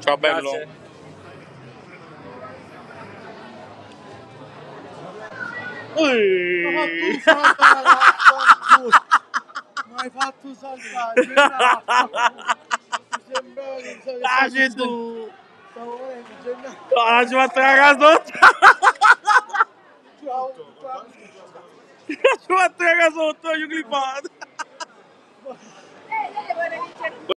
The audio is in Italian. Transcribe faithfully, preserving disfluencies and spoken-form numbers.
Ciao bello. Grazie. Ma tu saltare, vaffanculo. Ma hai fatto saltare, Gennaro. Mi sembra che sai che Ah, sta c'è succedendo. tu. Stavo volendo, Gennaro. No, ci metto la casotto. Ciao, ciao. Ci metto la casotto, io clippato.